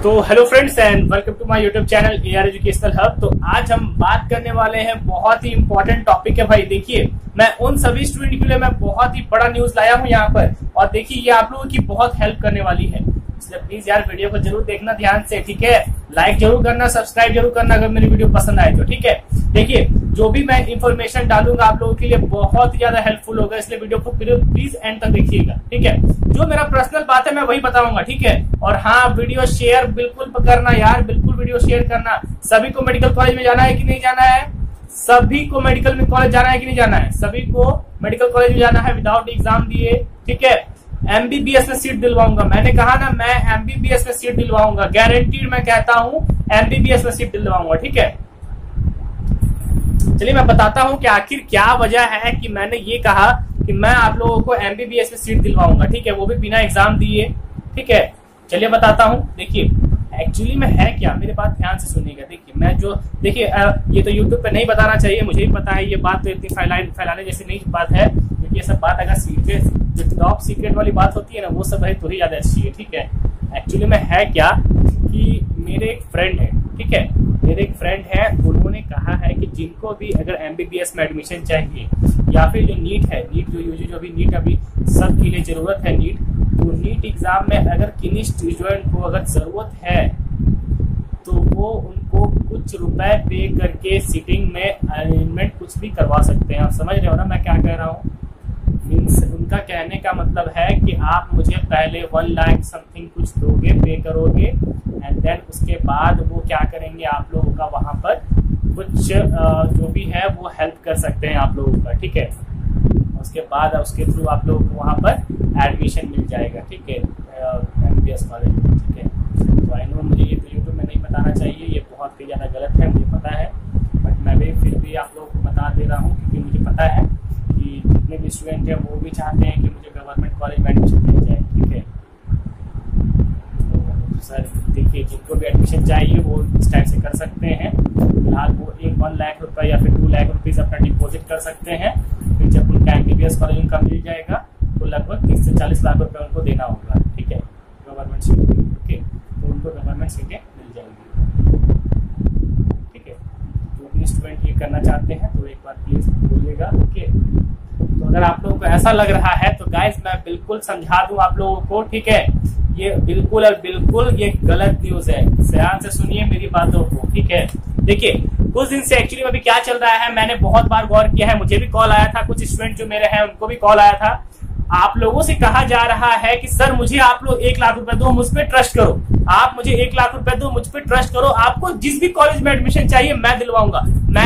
तो hello friends and welcome to my YouTube channel AR educational hub. तो आज हम बात करने वाले हैं बहुत ही इंपॉर्टेंट टॉपिक है भाई। देखिए, मैं उन सभी स्टूडेंट के लिए मैं बहुत ही बड़ा न्यूज लाया हूं यहाँ पर, और देखिए ये आप लोगों की बहुत हेल्प करने वाली है, इसलिए प्लीज यार वीडियो को जरूर देखना ध्यान से, ठीक है। लाइक जरूर करना, सब्सक्राइब जरूर करना अगर मेरी वीडियो पसंद आए तो, ठीक है। देखिए, जो भी मैं इंफॉर्मेशन डालूंगा आप लोगों के लिए बहुत ही ज्यादा हेल्पफुल होगा, इसलिए वीडियो को प्लीज एंड तक देखिएगा, ठीक है। जो मेरा पर्सनल बात है मैं वही बताऊंगा, ठीक है। और हाँ, वीडियो शेयर बिल्कुल करना यार, बिल्कुल वीडियो शेयर करना। सभी को मेडिकल कॉलेज में जाना है कि नहीं जाना है? सभी को मेडिकल में कॉलेज जाना है कि नहीं जाना है? सभी को मेडिकल कॉलेज में जाना है विदाउट एग्जाम दिए, ठीक है। MBBS में सीट दिलवाऊंगा, मैंने कहा ना, मैं MBBS में सीट दिलवाऊंगा, गारंटीड मैं कहता हूं MBBS में सीट दिलवाऊंगा, ठीक है। चलिए मैं बताता हूं कि आखिर क्या वजह है कि मैंने ये कहा कि मैं आप लोगों को MBBS में सीट दिलवाऊंगा, ठीक है, वो भी बिना एग्जाम दिए, ठीक है। चलिए बताता हूं। देखिए एक्चुअली में है क्या, मेरे बात ध्यान से सुनिएगा। देखिए ये तो यूट्यूब पे नहीं बताना चाहिए, मुझे भी पता है, ये बात तो इतनी फैलाने जैसी नहीं बात है, क्योंकि ये सब बात अगर सीक्रेट, जो टॉप सीक्रेट वाली बात होती है ना, वो सब है तो ही ज्यादा अच्छी है, ठीक है। एक्चुअली में है क्या कि मेरे एक फ्रेंड है, ठीक है, मेरे एक फ्रेंड है, उन्होंने कहा है कि जिनको भी अगर MBBS में एडमिशन चाहिए, या फिर जो नीट है, नीट जो भी नीट अभी सबके लिए जरूरत है नीट, तो नीट एग्जाम में अगर किन्हीं स्टूडेंट को अगर जरूरत है तो वो उनको कुछ रुपए पे करके सीटिंग में अरेंजमेंट कुछ भी करवा सकते हैं। आप समझ रहे हो ना मैं क्या कह रहा हूँ? मीन्स उनका कहने का मतलब है कि आप मुझे पहले 1 लाख समथिंग कुछ दोगे, पे करोगे, एंड देन उसके बाद वो क्या करेंगे, आप लोगों का वहां पर कुछ जो भी है वो हेल्प कर सकते हैं आप लोगों का, ठीक है। उसके बाद उसके थ्रू आप लोगों को वहां पर एडमिशन मिल जाएगा, ठीक है, MBBS कॉलेज में, ठीक है। तो आई नो मुझे ये तो यूट्यूब में नहीं बताना चाहिए, ये बहुत ही ज़्यादा गलत है, मुझे पता है, बट मैं भी फिर भी आप लोगों को बता दे रहा हूँ, क्योंकि मुझे पता है कि जितने भी स्टूडेंट हैं वो भी चाहते हैं कि मुझे गवर्नमेंट कॉलेज में एडमिशन मिल जाए, ठीक है। तो सर देखिए, जिनको भी एडमिशन चाहिए वो इस टाइप से कर सकते हैं। फिलहाल वो 1 लाख रुपये या फिर 2 लाख रुपीज़ अपना डिपॉजिट कर सकते हैं। फिर जब उनका MBBS कॉलेज उनका मिल जाएगा तो लगभग 30 से 40 लाख रुपए उनको देना होगा, ठीक है, गवर्नमेंट सीट, ओके। तो उनको गवर्नमेंट सीटें मिल जाएंगी, ठीक है। जो भी स्टूडेंट ये करना चाहते हैं तो एक बार प्लीज बोलिएगा, ओके। तो अगर आप लोगों को ऐसा लग रहा है तो गाइज मैं बिल्कुल समझा दूं आप लोगों को, ठीक है। ये बिल्कुल और बिल्कुल ये गलत न्यूज है, ध्यान से सुनिए मेरी बातों को, ठीक है। देखिए कुछ दिन से एक्चुअली अभी क्या चल रहा है, मैंने बहुत बार गौर किया है, मुझे भी कॉल आया था, कुछ स्टूडेंट जो मेरे हैं उनको भी कॉल आया था। आप लोगों से कहा जा रहा है कि सर मुझे आप लोग 1 लाख रुपए दो, मुझ पर ट्रस्ट करो, आप मुझे 1 लाख रुपए दो, मुझ पर ट्रस्ट करो, आपको जिस भी कॉलेज में एडमिशन चाहिए मैं दिलवाऊंगा,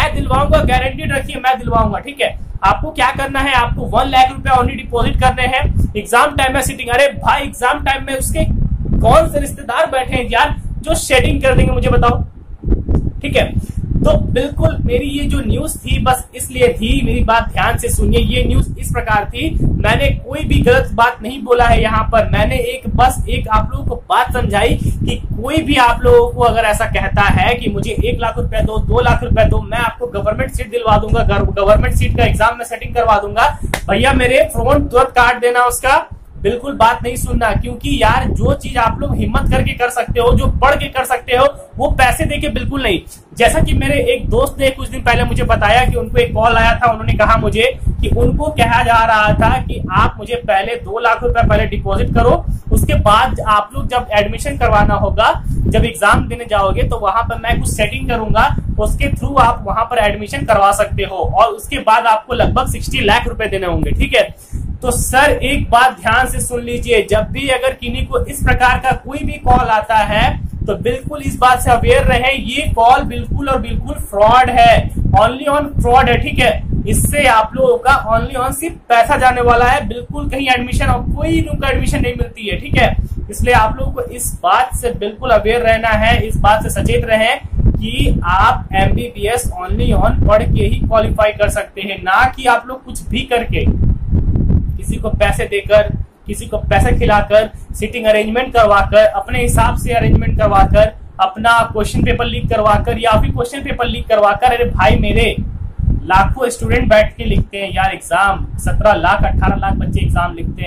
गारंटीड रखिए मैं दिलवाऊंगा, ठीक है। आपको क्या करना है, आपको 1 लाख रुपए ओनली डिपॉजिट करने हैं। एग्जाम टाइम में सीटिंग, अरे भाई एग्जाम टाइम में उसके कौन से रिश्तेदार बैठे हैं यार जो शेडिंग कर देंगे, मुझे बताओ, ठीक है। तो बिल्कुल मेरी ये जो न्यूज थी बस इसलिए थी, मेरी बात ध्यान से सुनिए, ये न्यूज इस प्रकार थी, मैंने कोई भी गलत बात नहीं बोला है यहाँ पर, मैंने बस एक आप लोगों को बात समझाई कि कोई भी आप लोगों को अगर ऐसा कहता है कि मुझे 1 लाख रुपए दो, 2 लाख रुपए दो, मैं आपको गवर्नमेंट सीट दिलवा दूंगा, गवर्नमेंट सीट का एग्जाम में सेटिंग करवा दूंगा, भैया मेरे फोन तुरंत काट देना, उसका बिल्कुल बात नहीं सुनना। क्योंकि यार जो चीज आप लोग हिम्मत करके कर सकते हो, जो पढ़ के कर सकते हो, वो पैसे देके बिल्कुल नहीं। जैसा कि मेरे एक दोस्त ने कुछ दिन पहले मुझे बताया कि उनको एक कॉल आया था, उन्होंने कहा मुझे कि उनको कहा जा रहा था कि आप मुझे पहले 2 लाख रुपए पहले डिपॉजिट करो, उसके बाद आप लोग जब एडमिशन करवाना होगा, जब एग्जाम देने जाओगे तो वहां पर मैं कुछ सेटिंग करूंगा, उसके थ्रू आप वहां पर एडमिशन करवा सकते हो, और उसके बाद आपको लगभग 60 लाख रुपए देने होंगे, ठीक है। तो सर एक बात ध्यान से सुन लीजिए, जब भी अगर किन्हीं को इस प्रकार का कोई भी कॉल आता है तो बिल्कुल इस बात से अवेयर रहे, ये कॉल बिल्कुल और बिल्कुल फ्रॉड है, ओनली ऑन फ्रॉड है, ठीक है। इससे आप लोगों का ओनली ऑन सिर्फ पैसा जाने वाला है, बिल्कुल कहीं एडमिशन और कोई उनका एडमिशन नहीं मिलती है, ठीक है। इसलिए आप लोगों को इस बात से बिल्कुल अवेयर रहना है, इस बात से सचेत रहें कि आप MBBS ओनली ऑन पढ़ के ही क्वालिफाई कर सकते हैं, ना कि आप लोग कुछ भी करके, किसी को पैसे देकर, किसी को पैसे खिलाकर, सीटिंग अरेंजमेंट करवाकर, अपने हिसाब से अरेंजमेंट करवाकर, अपना क्वेश्चन पेपर लीक करवाकर, या फिर क्वेश्चन पेपर लीक करवाकर, अरे भाई मेरे लाखों स्टूडेंट बैठ के लिखते हैं यार एग्जाम, 17 लाख 18 लाख बच्चे एग्जाम लिखते हैं,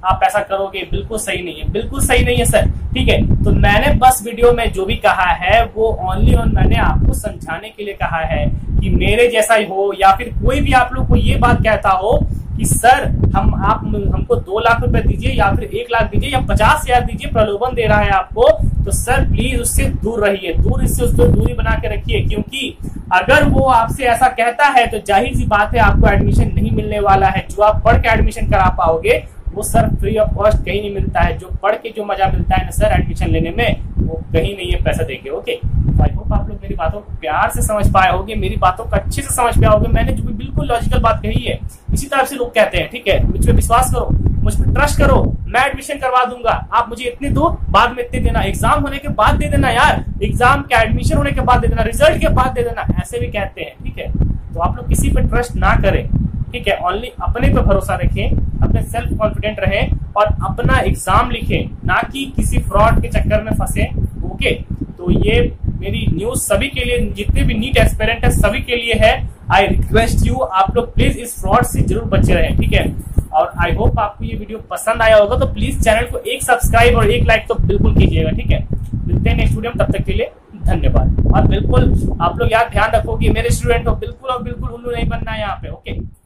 आप ऐसा करोगे, बिल्कुल सही नहीं है, बिल्कुल सही नहीं है सर। ठीक है, तो मैंने बस वीडियो में जो भी कहा है वो ओनली ऑन मैंने आपको समझाने के लिए कहा है कि मेरे जैसा ही हो या फिर कोई भी आप लोग को ये बात कहता हो कि सर आप हमको 2 लाख रुपए दीजिए या फिर 1 लाख दीजिए या 50,000 दीजिए, प्रलोभन दे रहा है आपको, तो सर प्लीज उससे दूर रहिए, उससे दूरी बना के रखिए। क्योंकि अगर वो आपसे ऐसा कहता है तो जाहिर सी बात है आपको एडमिशन नहीं मिलने वाला है। जो आप पढ़ के एडमिशन करा पाओगे वो सर फ्री ऑफ कॉस्ट कहीं नहीं मिलता है। जो पढ़ के जो मजा मिलता है ना सर एडमिशन लेने में, वो कहीं नहीं है पैसा देके। ओके, आई होप आप लोग मेरी बातों को प्यार से समझ पाए होंगे, मेरी बातों को अच्छे से समझ पाए होंगे। मैंने जो भी बिल्कुल लॉजिकल बात कही है इसी तरह से लोग कहते हैं। ठीक है, मुझ पर विश्वास करो, मुझ पर ट्रस्ट करो, मैं एडमिशन करवा दूंगा। आप मुझे इतने दो, बाद में इतने देना, एग्जाम होने के बाद दे देना यार, एग्जाम के एडमिशन होने के बाद दे देना, रिजल्ट के बाद दे देना, ऐसे भी कहते हैं। ठीक है, तो आप लोग किसी पे ट्रस्ट ना करें। ठीक है, ओनली अपने पे भरोसा रखें, अपने सेल्फ कॉन्फिडेंट रहें और अपना एग्जाम लिखें, ना कि किसी फ्रॉड के चक्कर में फंसे। ओके, तो ये मेरी न्यूज सभी के लिए, जितने भी नीट एस्पिरेंट है सभी के लिए है। आई रिक्वेस्ट यू, आप लोग प्लीज इस फ्रॉड से जरूर बचे रहें। ठीक है, और आई होप आपको ये वीडियो पसंद आया होगा, तो प्लीज चैनल को एक सब्सक्राइब और एक लाइक तो बिल्कुल कीजिएगा। ठीक है, मिलते हैं नेक्स्ट वीडियो में, तब तक के लिए धन्यवाद। और बिल्कुल आप लोग यार ध्यान रखो कि मेरे स्टूडेंट को बिल्कुल और बिल्कुल उल्लू नहीं बनना है यहाँ पे। ओके।